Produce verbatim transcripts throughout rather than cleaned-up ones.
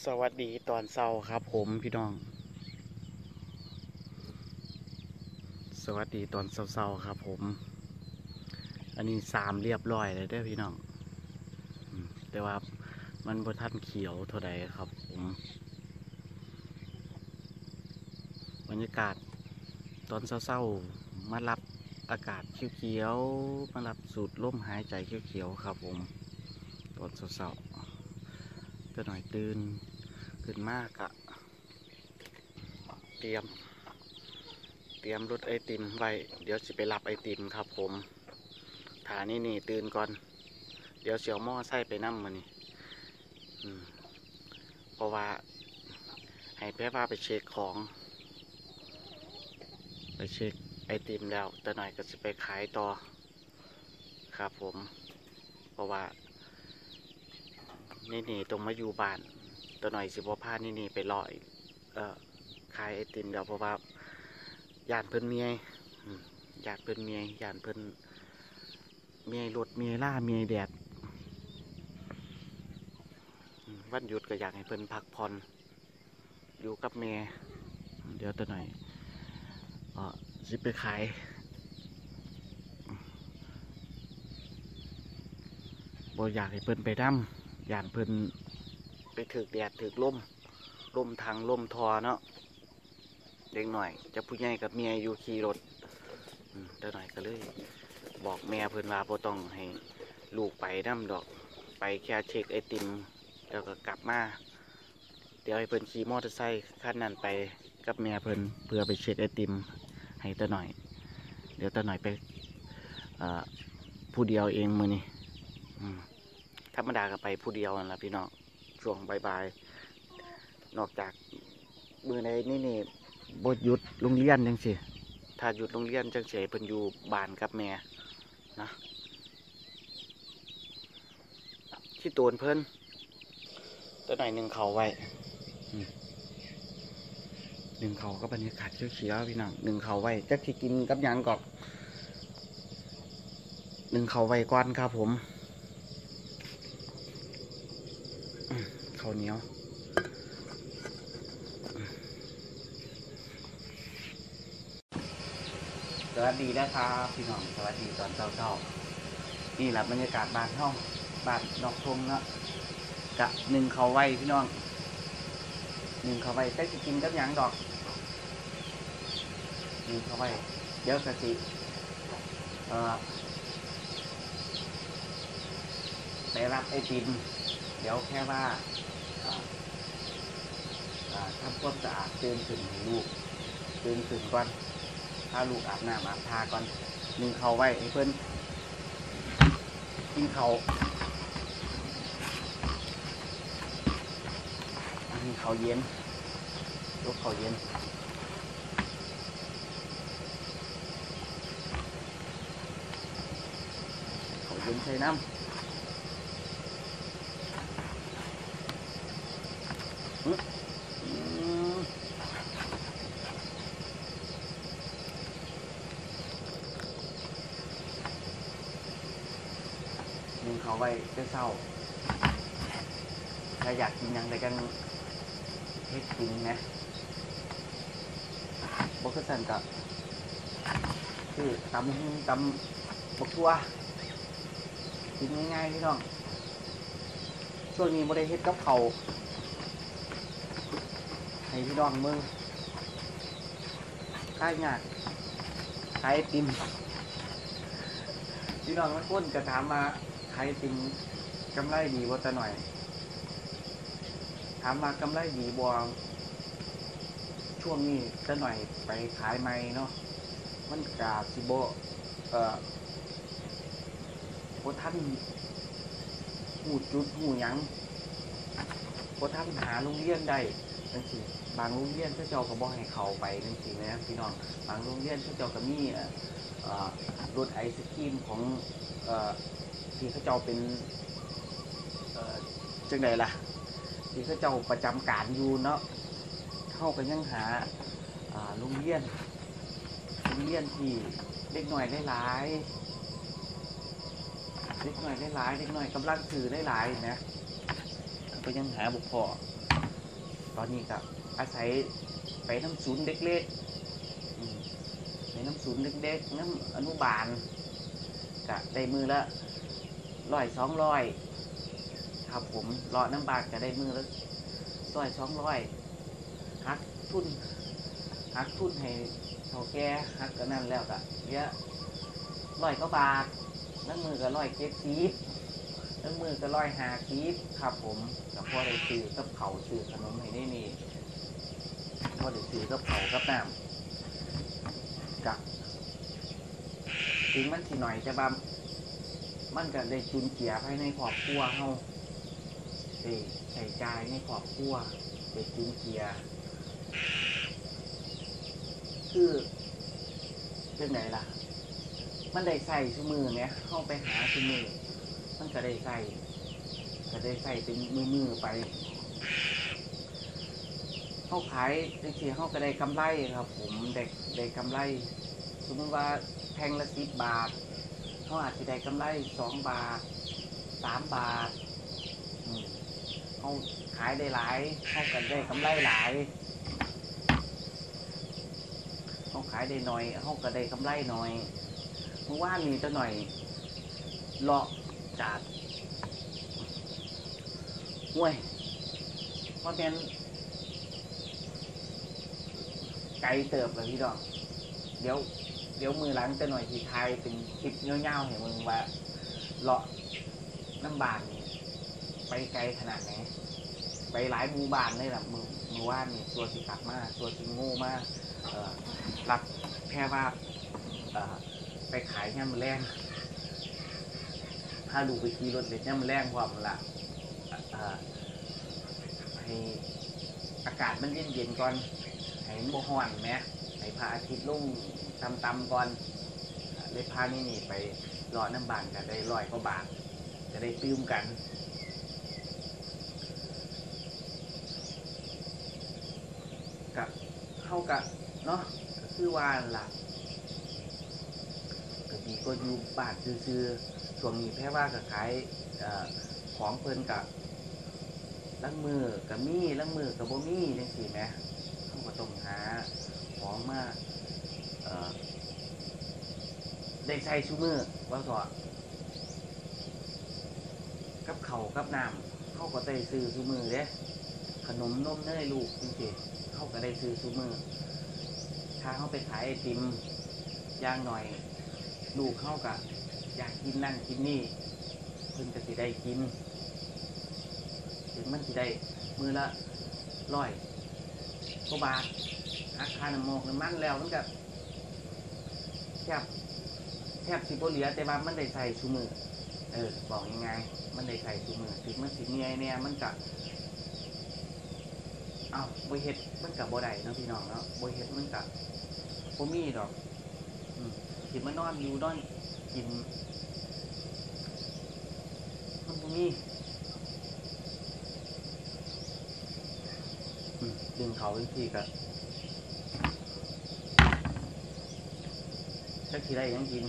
สวัสดีตอนเช้าครับผมพี่น้องสวัสดีตอนเช้าๆครับผมอันนี้สามเรียบร้อยเลยเด้อพี่น้องแต่ว่ามันบ่ทันเขียวเท่าใดครับผมบรรยากาศตอนเช้าๆมารับอากาศเขียวๆมารับสูดลมหายใจเขียวๆครับผมตอนเช้าๆจะหน่อยตื่นขึ้นมากอะเตรียมเตรียมรถไอติมไว้เดี๋ยวสิไปรับไอติมครับผมฐานี่นี่ตื่นก่อนเดี๋ยวเสียวหม้อไส้ไปนั่มมานี่เพราะว่าให้แพ่ว่าไปเช็คของไปเช็คไอติมแล้วแต่หน่อยก็จะไปขายต่อครับผมเพราะว่านี่นี่ตรงมาอยู่บ้านตัวหน่อยสิบว่าพานี่นี่ไปลอยเอ่อขายไอติมแล้วเพราะว่าญาติเพิ่นเมียญาติเพิ่นเมียญาติเพิ่นเมียรถเมียล่าเมียแดดวันหยุดก็อยากให้เพิ่นพักผ่อนอยู่กับเมียเดี๋ยวตัวหน่อยอ๋อสิไปขายบ่อยากให้เพิ่นไปดำญาติเพิ่นไปถึกแดดถึกลมลมทางลมทอเนาะเด็กหน่อยจะผู้ใหญ่กับเมียอยู่ขี่รถเดี๋ยวหน่อยก็เลยบอกแม่เพื่อนว่าบ่ต้องให้ลูกไปน้ำดอกไปแค่เช็คไอติมแล้วก็กลับมาเดี๋ยวให้เพื่อนขี่มอเตอร์ไซค์ขั้นนั้นไปกับแม่เพื่อนเพื่อไปเช็คไอติมให้ตาหน่อยเดี๋ยวตาหน่อยไปผู้เดียวเองมือนี่ธรรมดาก็ไปผู้เดียวนั่นแหละพี่น้องช่วงบ่ายๆนอกจากมือในนี่นี่บดหยุดโรงเรียนจังสิถ้าหยุดโรงเรียนจังเฉยเพิ่นอยู่บ้านกับแม่นะที่ตูนเพิ่นตัวไหนหนึ่งเขาไว้หนึ่งเขาก็บรรยากาศเขียวๆพี่น้องหนึ่งเขาไว้จะที่กินกับยังก่อนหนึ่งเขาไว้ก้อนครับผมข้าวเหนียวสวัสดีนะครับพี่น้องสวัสดีตอนเช้าๆนี่แหละบรรยากาศบ้านห้องบ้านดอกทงเนาะกะหนึ่งเขาไว้พี่น้องหนึ่งเขาไว้ได้จะกินกับยังดอกหนึ่งเขาไว้เดี๋ยวกะสิเอ่อไปรับไอติมเดี๋ยวแค่ว่าทำความสะอาดตื่นขึ้นให้ลูกตื่นขึ้นก่อนถ้าลูกอาบน้ำอาบทาก่อนหนึ่งเขาไว้ให้เพิ่นกินเขาอันนี้เขาเย็นลูกเขาเย็นเขาเย็นใส่น้ำนึ่งเขาไว้เศร้าถ้าอยากกินยังไงกันเฮ็ดกินนะบกสันกับคือตำตำบกตัวกินง่ายๆพี่น้องช่วงนี้บ่ได้เฮ็ดกับเขาให้พี่น้องมึงขายยากขายติมพี่น้องมันก้นกระถามมาขายติมกำไรดีบ่จะหน่อยถามมากำไรดีบ่ช่วงนี้จะหน่อยไปขายไม่เนาะมันกาสิโบเอ่อโคท่านหูจุดหูยังโคท่านหาโรงเรียนได้จังสิบางโรงเรียนเจ้าก็บอกให้เขาไปจังสินะพี่น้องบางโรงเรียนเจ้าก็มีรถไอศครีมของที่เขาเจ้าเป็นจังไดล่ะที่เขาเจ้าประจำการอยู่เนาะเข้าไปยังหาโรงเรียนโรงเรียนที่เด็กหน่อยได้หลายเด็กหน่อยได้หลายเด็กหน่อยกำลังสื่อได้หลายนะก็ยังหาบุกพอตอนนี้ก็อาศัยไปน้ำศูนย์เล็กๆไปน้ำศูนย์เล็กๆน้ำอนุบาลก็ได้มือละร้อยสองร้อยครับผมรอน้ำบาทก็ได้มือละร้อยสองร้อยหักทุนหักทุนให้เท่าแก่หักก็นั่นแล้วก็เยอะร้อยก็บาทน้ำมือก็ร้อยเจ็ดสิบน้ำมือก็ร้อยห้าสิบครับผมกับพ่อได้ซื้อกับเขาซื้อขนมให้ได้นี่พ่อได้ซื้อกับเขากับน้ำกับถึงมันสิหน่อยจะบ้ามันก็ได้จุนเจียภายในครอบครัวเฮาได้ใส่ใจในครอบครัวได้จุนเจียคือเป็นไหนล่ะมันได้ใส่ชั่วมือไหมเข้าไปหาชั่วมือมันก็ได้ใส่ก็ได้ใส่เป็นมือมือไปเข้าขายในเชียเข้าก็ได้กำไรครับผมเด็กได้กำไรสมมติว่าแพงละสิบบาทเขาอาจจะได้กำไรสองบาทสามบาทเขาขายได้หลายเขาก็ได้กำไรหลายเขาขายได้หน่อยเขาก็ได้กำไรหน่อยเมื่อวานนี้จะหน่อยเลาะจากห้วยเพราะเป็นไกลเติบเลยพี่ดอกเดี๋ยวเดี๋ยวมือหลังจะหน่อยทีไทยเป็นคลิปเงี้ยวๆเห็นมึงว่าเลาะน้ำบานไปไกลขนาดไหนไปหลายหมู่บ้านเลยล่ะมือมือว่านนี่ตัวสิกลับมาตัวสิโง่มากรับแค่ว่าไปขายเนี่ยมันแรงถ้าดูไปขี่รถเล็กเนี่ยมันแรงความละให้อากาศมันเย็นๆก่อนให้มันบ่ฮ้อนไหมให้พระอาทิตย์ลงต่ำๆก่อนเลยพานี่นี่ไปรอน้ำบานกันได้ร้อยกว่าบาทจะได้ตื้มกันกับเข้ากับเนาะก็คือว่าหลักก็ดีก็อยู่บ้านซื้อๆช่วงนี้แค่ว่าก็ขายของเพลินกับล้างมือกับมีล้างมือกับบ่มีจังซี่แหมเขาก็ต้องหาของมาได้ใช้ชูมือว่าก่อนกับเขากับน้ำเขาก็ได้ซื้อชูมือเด้ขนมนมเนยลูกจริงๆเขาก็ได้ซื้อชูมือถ้าเขาไปขายไอติมย่างหน่อยลูกเขาก็อยากกินนั่นกินนี่เพิ่นก็สิได้กินถึงมันสิได้มือละร้อยกว่าบาทอาคารน้ำมกน้ำมันแล้วมันก็แทบแทบสิบ่เหลือแต่ว่ามันได้ใส่ชูมือเออบอกยังไงมันได้ใส่ชูมือถึงมันสิเนียเนี่ยมันก็เอาบ่เฮ็ดมันก็บ่ได้เนาะพี่น้องเนาะบ่เฮ็ดมันก็บ่มีดอกอืมสิมานอนอยู่นอนกินมันบ่มีอืมดึงเขาอีกทีก็จักสิได้ยังกิน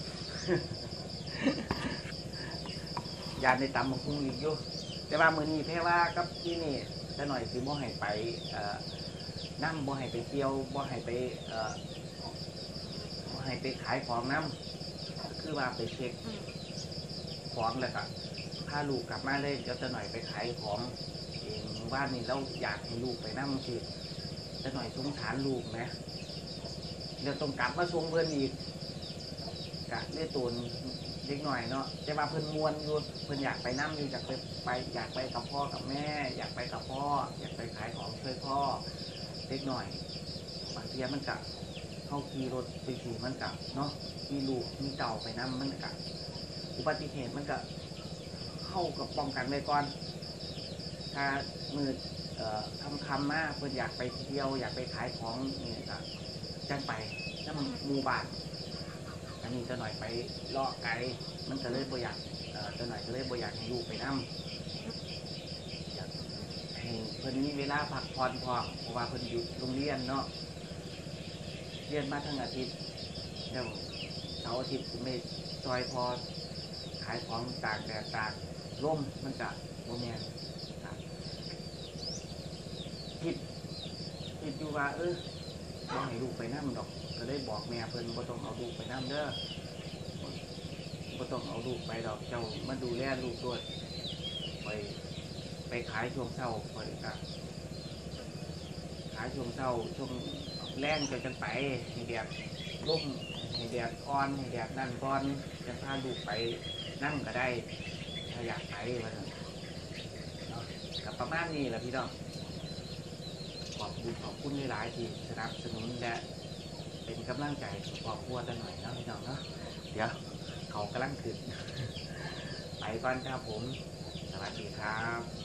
ยานในตำบักหุ่งอีกอยู่แต่ว่ามื้อนี้แพ้ว่ากับที่นี่จะหน่อยสิบ่ให้ไปเอ่อน้ำบ่ให้ไปเที่ยวบ่ให้ไปเอ่อบ่ให้ไปขายของน้ำคือว่าไปเช็คของแล้วก็พาลูกกลับมาเลยเดี๋ยวจะหน่อยไปขายของเองว่านี่เราอยากให้ลูกไปน้ำคือจะหน่อยสงสารลูกไหมเดี๋ยวต้องกลับมาส่งเพื่อนอีกกะเลือดตูนเล็กหน่อยเนาะแต่ว่าเพิ่นมวนอยู่เพิ่นอยากไปน้ำอยู่อยากไปไปอยากไปกับพ่อกับแม่อยากไปกับพ่ออยากไปขายของช่วยพ่อเล็กหน่อยบางทีมันกะเข้าขี่รถไปขี่มันกะเนาะมีลูกมีเต่าไปน้ำมันกะอุบัติเหตุมันกะเข้ากับป้องกันไว้ก่อนถ้ามือเอ่อคำคำมาเพิ่นอยากไปเที่ยวอยากไปขายของนี่กะจังไปน้ำมูบานอันนี้จะหน่อยไปเลาะไกลมันจะเลยบ่อยากจะหน่อยจะเลยบ่อยากให้ลูกไปน้ำอยากให้เพิ่นมีเวลาพักผ่อนพอเพราะว่าเพิ่นอยู่โรงเรียนเนาะเรียนมาทั้งอาทิตย์เดี๋ยวเสาร์อาทิตย์ไม่ซอยพอขายของตากแดดตากร่มมันจะโมเมนต์คิดคิดอยู่ว่าเออบ่ให้ลูกไปนำดอกก็ได้บอกแม่เพิ่นบ่ต้องเอาลูกไปนำเด้อบ่ต้องเอาลูกไปดอกเจ้ามาดูแลลูกด้วยไปไปขายช่วงเช้าไปก็ขายช่วงเช้าช่วงแรงจะกันไปให้แดดร่มให้แดดอ่อนให้แดดนั่นก่อนจะพาลูกไปนั่งก็ได้ถ้าอยากไปว่าซั่นเนาะก็ประมาณนี้แหละพี่น้องขอบคุณขอบคุณหลายๆที่สนับสนุนและเป็นกำลังใจครอบครัวกันหน่อยเนาะพี่น้องเนาะเดี๋ยวเขากำลังขึ้น ไปก่อนครับผมสวัสดีครับ